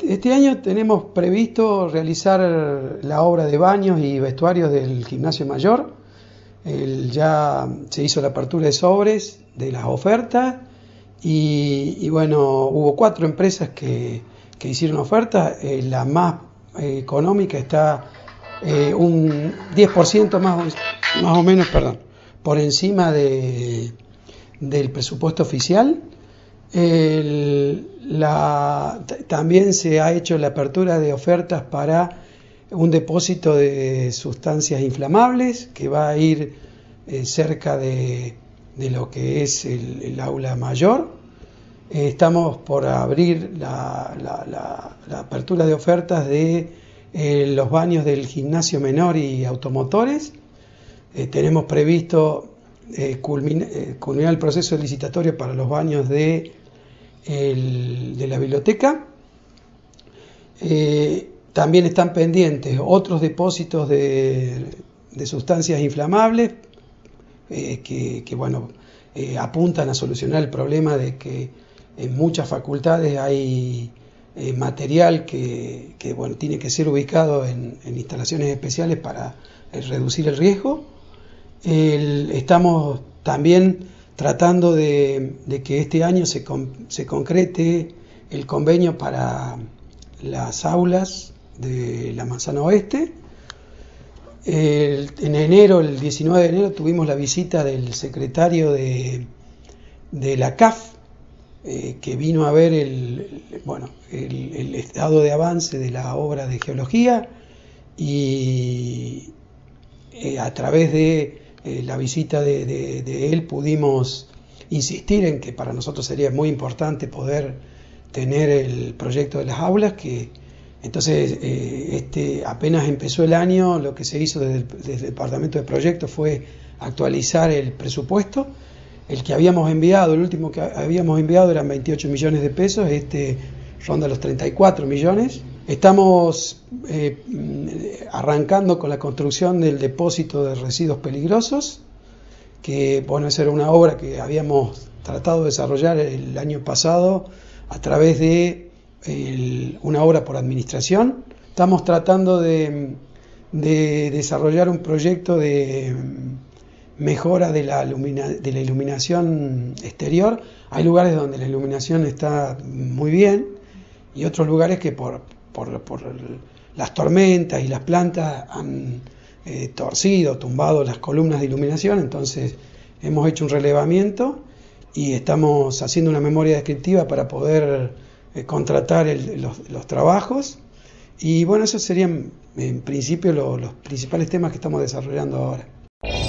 Este año tenemos previsto realizar la obra de baños y vestuarios del Gimnasio Mayor. Ya se hizo la apertura de sobres de las ofertas y bueno, hubo 4 empresas que hicieron ofertas. La más económica está un 10% más o menos, por encima del presupuesto oficial. También se ha hecho la apertura de ofertas para un depósito de sustancias inflamables que va a ir cerca de lo que es el aula mayor. Estamos por abrir la apertura de ofertas de los baños del gimnasio menor y automotores. Tenemos previsto culminar el proceso licitatorio para los baños de la biblioteca. También están pendientes otros depósitos de sustancias inflamables que apuntan a solucionar el problema de que en muchas facultades hay material que tiene que ser ubicado en instalaciones especiales para reducir el riesgo. Estamos también tratando de que este año se concrete el convenio para las aulas de la Manzana Oeste. En enero, el 19 de enero, tuvimos la visita del secretario de la CAF, que vino a ver el estado de avance de la obra de geología, y a través de la visita de él pudimos insistir en que para nosotros sería muy importante poder tener el proyecto de las aulas, que entonces apenas empezó el año, lo que se hizo desde el departamento de proyectos fue actualizar el presupuesto. El que habíamos enviado, el último que habíamos enviado eran 28 millones de pesos, ronda los 34 millones. Estamos arrancando con la construcción del depósito de residuos peligrosos, que esa era una obra que habíamos tratado de desarrollar el año pasado a través de una obra por administración. Estamos tratando de desarrollar un proyecto de mejora de la iluminación exterior. Hay lugares donde la iluminación está muy bien y otros lugares que por las tormentas y las plantas han tumbado las columnas de iluminación. Entonces hemos hecho un relevamiento y estamos haciendo una memoria descriptiva para poder contratar los trabajos. Y esos serían en principio los principales temas que estamos desarrollando ahora.